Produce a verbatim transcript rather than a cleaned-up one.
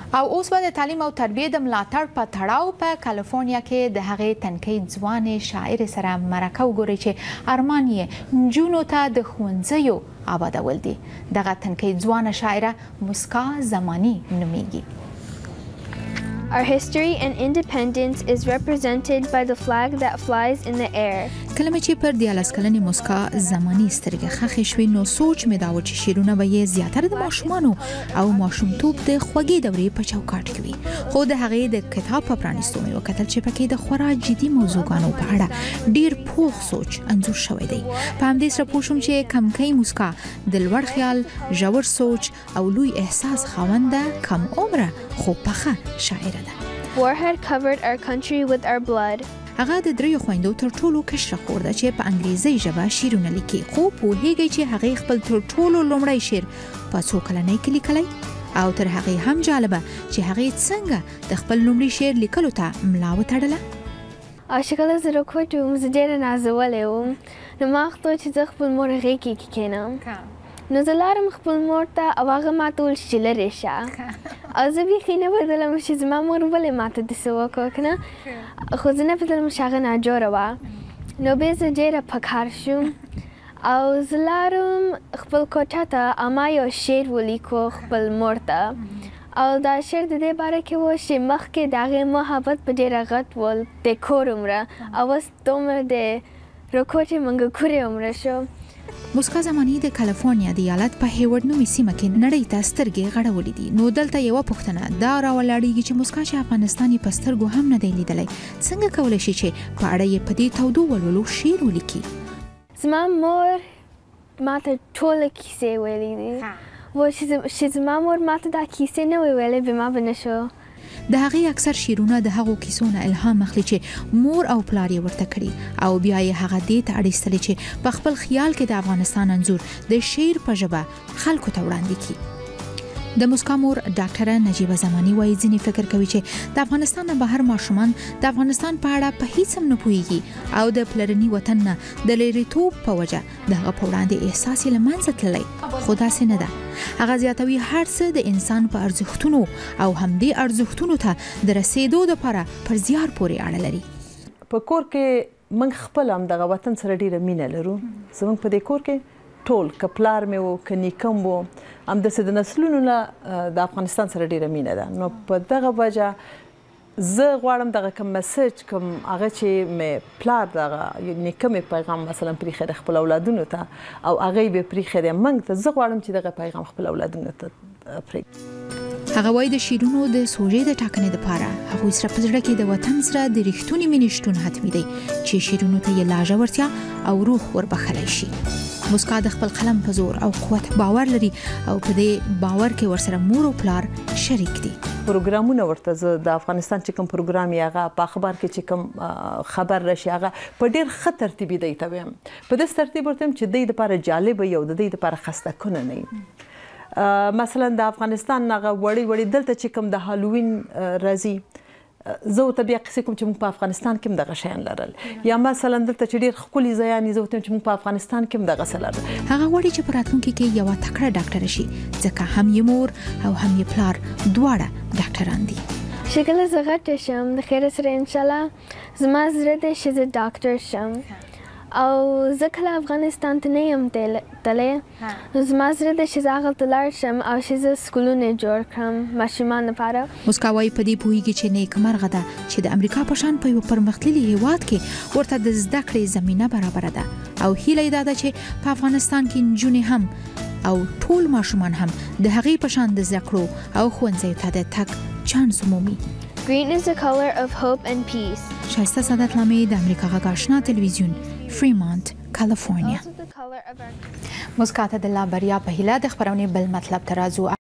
او اوس به د تعلیم او تربیې د ملاتړ په تړاو په کالیفورنیا کې د هغې تنکۍ ځوانې شاعرې سره مرکه وګورئ چې ارمان یې نجونو ته د ښوونځیو آبادول دي. دغه تنکۍ ځوانه شاعره مسکا زماني نومیږي. Our history and independence is represented by the flag that flies in the air. کله چې پر دیارلس کلنې مسکا زماني سترګې خښې شوې نو سوچ مې دا و چې شعرونه به یې زیاتره د ماشومانو او ماشومتوب د خوږې دورې په چوکاټ کې وي. خو د هغې د کتاب په پرانیستو مې وکتل چې پکې د خورا جدي موضوعګانو په اړه ډېر پوخ سوچ انځور شوی دی. په همدې سره پوه شوم چې کمکۍ مسکا د لوړ خیال، ژور سوچ او لوی احساس خاونده کم عمره خو پخه شاعره ده. War had covered our country with our blood. هغه د دریو خویندو تر ټولو کشره خور ده چې په انګریزي ژبه شعرونه لیکي، خو پوهیږي چې هغې خپل تر ټولو لومړی شعر په څو کلنۍ کې لیکلی او تر هغې هم جالبه چې هغې څنګه د خپل لومړي شعر لیکلو ته ملا وتړله. او چې کله زه راکوټ وم زه ډېره نازولی وم نو ما غوښتل چې زه خپل مور غېږ کې کښېنم نو زه لاړم خپل مور ته او هغه ماته وویل چې لرې شه او زه بیخي نه پوهېدلم چې زما مور ولې ماته داسې وکړه که نه خو زه نه پوهېدلم چې هغه ناجوړه وه نو بیا زه ډېره په کار شوم او زه لاړم خپل کوټه ته او ما یو شعر ولیکو خپل مور ته او دا شعر د دې باره کې و چې مخکې د هغې محبت په ډېره غټ ول د کور عمره او اوس دومره د راکوټې منګکورې عمره شو. مسکا زماني د کالیفورنیا د ایالت په هیورډ نومي سیمه کې نړۍ ته سترګې غړولې دي. نو دلته یوه پوښتنه دا راولاړېږي چې مسکا چې افغانستان یې په سترګو هم نه دی لیدلی، څنګه کولی شي چې په اړه یې په دې تودو ولولو شعر ولیکي؟ زما مور ماته ټوله کیسې ویلې دي و چې زما مور ماته دا کیسې نه وی ویلې بیا ما به نه شو. د هغې اکثر شعرونه د هغو کیسو نه الهام اخلي چې مور او پلار یې ورته کړي او بیا یې هغه دې ته اړیستلې چې په خپل خیال کې د افغانستان انځور د شعر په ژبه خلکو ته وړاندې کړي. د مسکا مور ډاکټره نجیبه زماني وایي ځینې فکر کوي چې د افغانستان نه بهر ماشومان د افغانستان په اړه په هیڅ هم نه پوهیږي او د پلرني وطن نه د لرېتوب په وجه د هغه په وړاندې احساس یې له منځه تللی، خو داسې نه ده. هغه زیاتوي هر څه د انسان په ارزښتونو او همدې ارزښتونو ته د رسیدو دپاره پر زیار پورې اړه لري. په کور کې موږ خپل هم دغه وطن سره ډېره مینه لرو. زموږ په دې کور کې ټول که پلار مې و که نیکه م و همداسې د نسلونو نه د افغانستان سره ډېره مینه ده. نو په دغه وجه زه غواړم دغه کوم مسج کوم هغه چې مې پلار دغه نیکه مې پیغام مثلا پرېښی دی خپل اولادونو ته او هغه یې بیا پرېښی دی موږ ته، زه غواړم چې دغه پیغام خپل اولادونو ته پرېږدي. هغه وایي د شعرونو د سوژې د ټاکنې دپاره هغوی سره په زړه کې د وطن سره د رښتونې مینې شتون حتمي دی چې شعرونو ته یې لا ژورتیا او روح وربخلی شي. مسکا د خپل قلم په زور او قوت باور لري او په دې باور کې ورسره مور او پلار شریک دي. پروګرامونه ورته زه د افغانستان چې کوم پروګرام یې هغه په اخبار کې چې کوم خبر راشي هغه په ډېر ښه ترتیبي دی ته وایم، په داسې ترتیب ورته وایم چې دی دپاره جالب وي او د دی دپاره خسته کنه نه وي. مثلا د افغانستان هغه وړې وړې دلته چې کوم د هالووین راځي زه ورته بیا قصې کوم چې موږ په افغانستان کې هم دغه شیان لرل، یا مثلا دلته چې ډېر ښکلي ځایان دي زه ورته وایم چې موږ په افغانستان کې هم دغسې لرل. هغه غواړي چې په راتلونکي کې یوه تکړه ډاکټره شي ځکه هم یې مور او هم یې پلار دواړه ډاکټران دي. چې کله زه غټه شم د خیره سره انشاءالله زما زړه دی چې زه ډاکټر شم او زه کله افغانستان ته نه یم تللی نو زما زړه دی چې زه هغلته لاړ شم او چې زه سکولونه جوړ کړم ماشومان لپاره. مسکا وایي په دې پوهیږي چې نیکمرغه ده چې د امریکا په شان په یو پرمختللي هیواد کې ورته د زده کړې زمینه برابره ده او هیله یې دا ده چې په افغانستان کې نجونې هم او ټول ماشومان هم د هغې په شان د زده کړو او ښوونځیو ته د تګ چانس ومومي. Green is the color of hope and peace. شایسته سعادت لامې د امریکا غږ آشنا تلویزیون فریمونت کالیفورنیا. مسکا ته د لا بریا په هیله د خپرونې بل مطلب ته راځو.